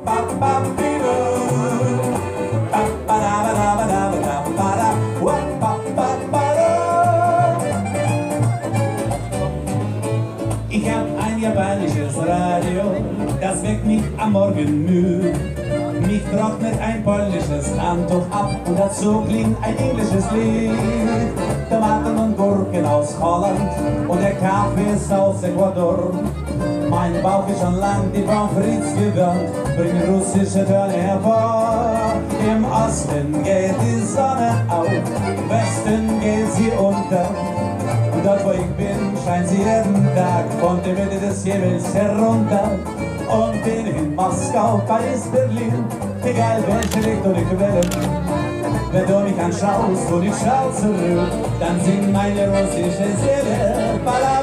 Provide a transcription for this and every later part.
Ich hab ein japanisches Radio, das weckt mich am Morgen müde. Mich trocknet ein polnisches Handtuch ab und dazu klingt ein englisches Lied. Tomaten und Gurken aus Holland und der Kaffee ist aus Ecuador. Mein Bauch ist schon lang die Pommes frites gewöhnt, bringen russische Töne hervor. Im Osten geht die Sonne auf, im Westen geht sie unter. Und dort wo ich bin, scheint sie jeden Tag von der Mitte des Himmels herunter. Und bin in Moskau, Paris, Berlin, egal welche Richtung ich wähle. Wenn du mich anschaust und ich schau zurück, dann singt meine russische Seele.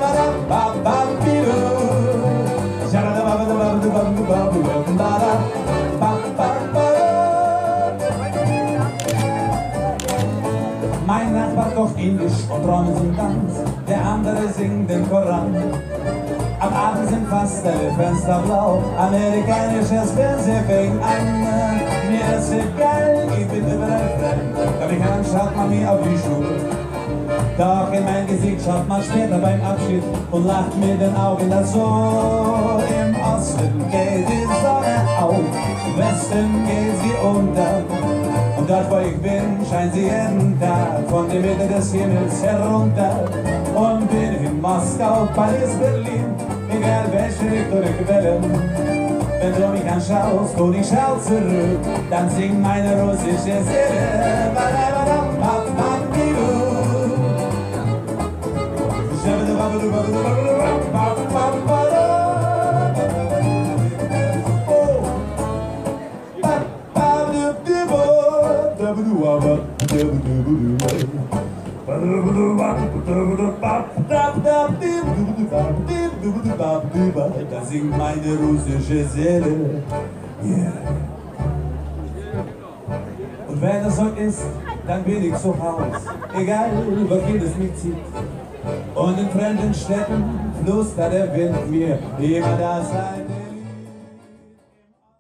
Mein Nachbar kocht Indisch und träumt zum Tanz, der andere singt den Koran. Am Abend sind fast alle Fenster blau, amerikanisches Fernsehen fängt an. Mir ist egal, ich bin überall fremd, doch mich an schaut man mir auf die Schuhe. Doch in mein Gesicht schaut man später beim Abschied und lacht mit den Augen dazu. Im Osten geht die Sonne auf, im Westen geht sie unter. Und dort wo ich bin, scheint sie jeden Tag von der Mitte des Himmels herunter. Und bin in Moskau, Paris, Berlin, egal welche Richtung ich wähle. Wenn du mich anschaust und ich schau zurück, dann singt meine russische Seele. Da singt meine russische Seele. Yeah. Und wenn es so ist, dann bin ich zu Haus, egal wohin es mich zieht. Und in fremden Städten flüstert der Wind mir immer das Leid.